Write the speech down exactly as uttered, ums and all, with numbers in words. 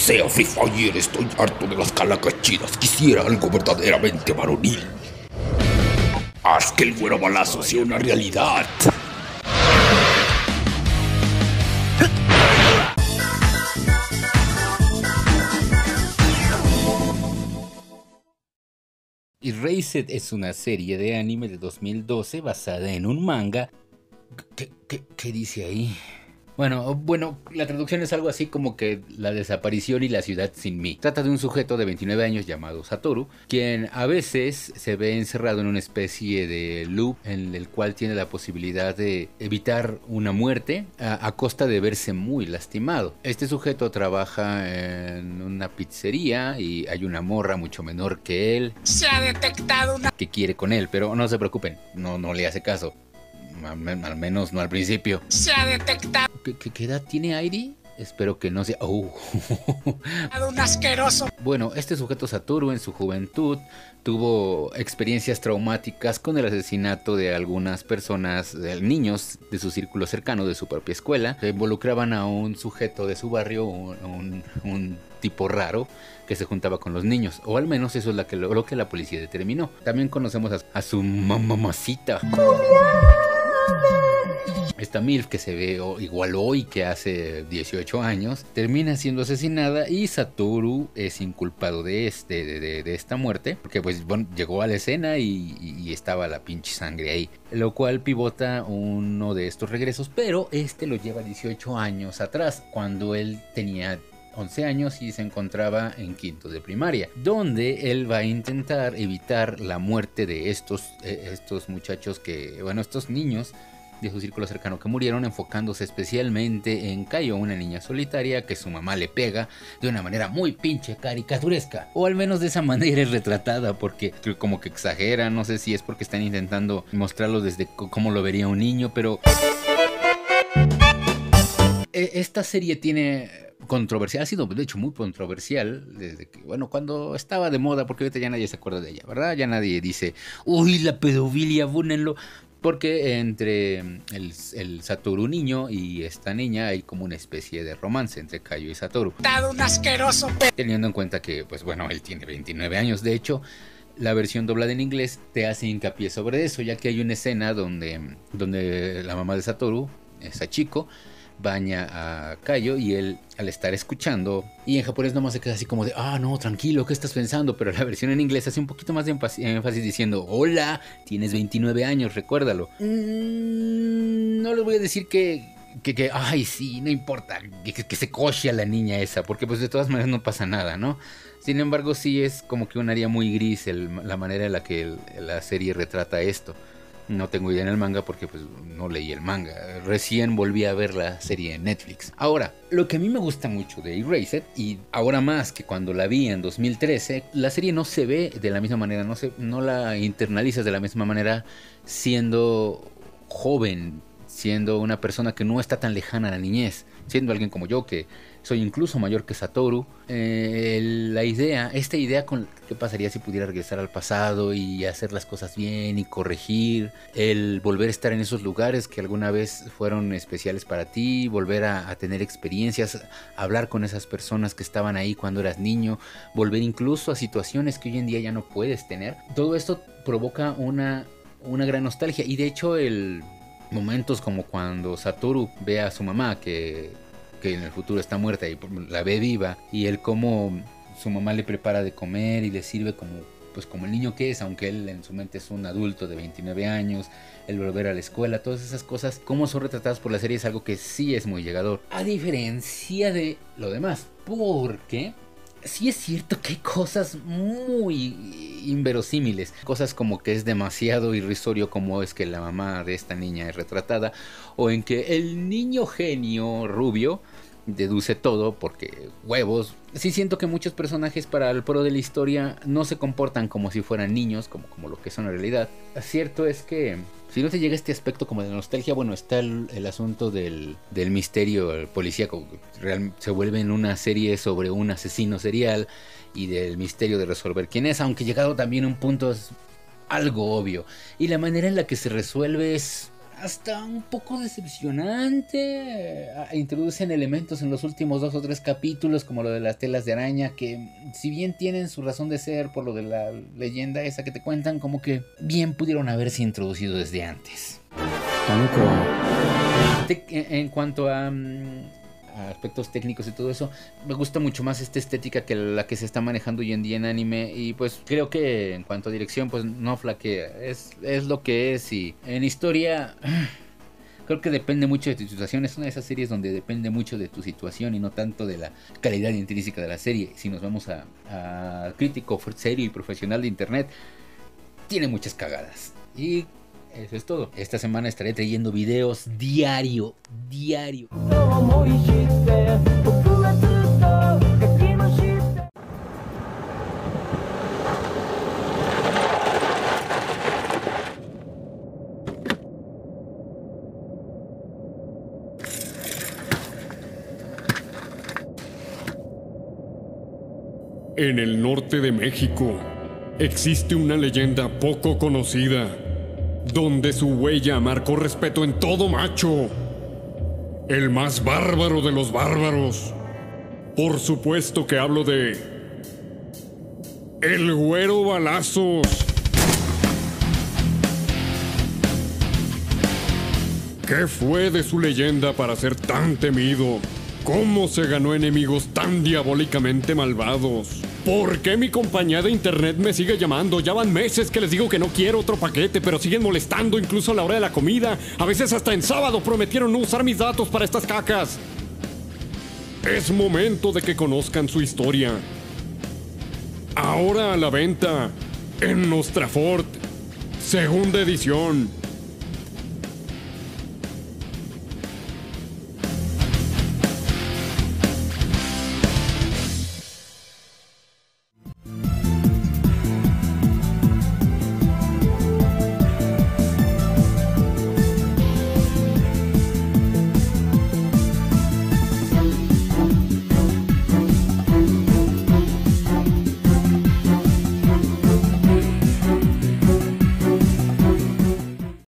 sea Free Fire, estoy harto de las calacas chidas. Quisiera algo verdaderamente varonil. Haz que el güero balazo sea una realidad. Erased es una serie de anime de dos mil doce basada en un manga. ¿Qué, qué, qué dice ahí? Bueno, bueno, la traducción es algo así como que la desaparición y la ciudad sin mí. Trata de un sujeto de veintinueve años llamado Satoru, quien a veces se ve encerrado en una especie de loop en el cual tiene la posibilidad de evitar una muerte a, a costa de verse muy lastimado. Este sujeto trabaja en una pizzería y hay una morra mucho menor que él. Se ha detectado una... que quiere con él, pero no se preocupen, no, no le hace caso. Al, al menos no al principio. Se ha detectado. ¿Qué, qué, qué edad tiene Airi? Espero que no sea... Oh. Un asqueroso. Bueno, este sujeto Satoru en su juventud tuvo experiencias traumáticas con el asesinato de algunas personas, de niños de su círculo cercano, de su propia escuela, que involucraban a un sujeto de su barrio, un, un, un tipo raro que se juntaba con los niños, o al menos eso es lo que, lo que la policía determinó. También conocemos a, a su mamacita. Esta MILF que se ve igual hoy que hace dieciocho años termina siendo asesinada y Satoru es inculpado de, este, de, de, de esta muerte porque pues bueno, llegó a la escena y, y estaba la pinche sangre ahí, lo cual pivota uno de estos regresos, pero este lo lleva dieciocho años atrás cuando él tenía once años y se encontraba en quinto de primaria, donde él va a intentar evitar la muerte de estos, eh, estos muchachos que, bueno, estos niños de su círculo cercano que murieron, enfocándose especialmente en Kayo, una niña solitaria que su mamá le pega de una manera muy pinche caricaturesca, o al menos de esa manera es retratada, porque como que exagera, no sé si es porque están intentando mostrarlo desde cómo lo vería un niño, pero esta serie tiene controversial, ha sido de hecho muy controversial desde que, bueno, cuando estaba de moda, porque ahorita ya nadie se acuerda de ella, ¿verdad? Ya nadie dice, uy, la pedofilia, búnenlo. Porque entre el, el Satoru niño y esta niña hay como una especie de romance entre Kayo y Satoru. Un asqueroso. Teniendo en cuenta que, pues bueno, él tiene veintinueve años. De hecho, la versión doblada en inglés te hace hincapié sobre eso, ya que hay una escena donde, donde la mamá de Satoru, Sachiko, baña a Kayo y él al estar escuchando, y en japonés nomás se queda así como de, ah no, tranquilo, ¿qué estás pensando? Pero la versión en inglés hace un poquito más de énfasis diciendo, hola, tienes veintinueve años, recuérdalo. Mm, no les voy a decir que, que, que ay sí, no importa, que, que se coche a la niña esa, porque pues de todas maneras no pasa nada, ¿no? Sin embargo sí es como que un área muy gris el, la manera en la que el, la serie retrata esto. No tengo idea en el manga porque pues no leí el manga. Recién volví a ver la serie en Netflix. Ahora, lo que a mí me gusta mucho de Erased, y ahora más que cuando la vi en dos mil trece, la serie no se ve de la misma manera, no, se, no la internalizas de la misma manera siendo joven, siendo una persona que no está tan lejana a la niñez, siendo alguien como yo que soy incluso mayor que Satoru. Eh, la idea, esta idea con qué pasaría si pudiera regresar al pasado y hacer las cosas bien y corregir, el volver a estar en esos lugares que alguna vez fueron especiales para ti, volver a, a tener experiencias, hablar con esas personas que estaban ahí cuando eras niño, volver incluso a situaciones que hoy en día ya no puedes tener. Todo esto provoca una, una gran nostalgia, y de hecho el momentos como cuando Satoru ve a su mamá que que en el futuro está muerta y la ve viva, y él como su mamá le prepara de comer y le sirve como, pues como el niño que es, aunque él en su mente es un adulto de veintinueve años, el volver a la escuela, todas esas cosas, cómo son retratadas por la serie es algo que sí es muy llegador, a diferencia de lo demás, porque sí es cierto que hay cosas muy inverosímiles, cosas como que es demasiado irrisorio como es que la mamá de esta niña es retratada, o en que el niño genio rubio deduce todo porque huevos. Sí siento que muchos personajes para el pro de la historia no se comportan como si fueran niños, como, como lo que son en realidad. Cierto es que si no te llega este aspecto como de nostalgia, bueno, está el, el asunto del, del misterio el policíaco. Real, se vuelve en una serie sobre un asesino serial y del misterio de resolver quién es, aunque llegado también a un punto es algo obvio. Y la manera en la que se resuelve es hasta un poco decepcionante. Introducen elementos en los últimos dos o tres capítulos, como lo de las telas de araña, que si bien tienen su razón de ser por lo de la leyenda esa que te cuentan, como que bien pudieron haberse introducido desde antes. En cuanto a, a aspectos técnicos y todo eso, me gusta mucho más esta estética que la que se está manejando hoy en día en anime, y pues creo que en cuanto a dirección pues no flaquea, es, es lo que es. Y en historia creo que depende mucho de tu situación, es una de esas series donde depende mucho de tu situación y no tanto de la calidad intrínseca de la serie. Si nos vamos a, a crítico serio y profesional de internet, tiene muchas cagadas, y eso es todo. Esta semana estaré trayendo videos diario, diario. En el norte de México existe una leyenda poco conocida, donde su huella marcó respeto en todo macho. El más bárbaro de los bárbaros. Por supuesto que hablo de... El Güero Balazos. ¿Qué fue de su leyenda para ser tan temido? ¿Cómo se ganó enemigos tan diabólicamente malvados? ¿Por qué mi compañía de internet me sigue llamando? Ya van meses que les digo que no quiero otro paquete, pero siguen molestando incluso a la hora de la comida. A veces hasta en sábado prometieron no usar mis datos para estas cacas. Es momento de que conozcan su historia. Ahora a la venta en Nostrafort, segunda edición.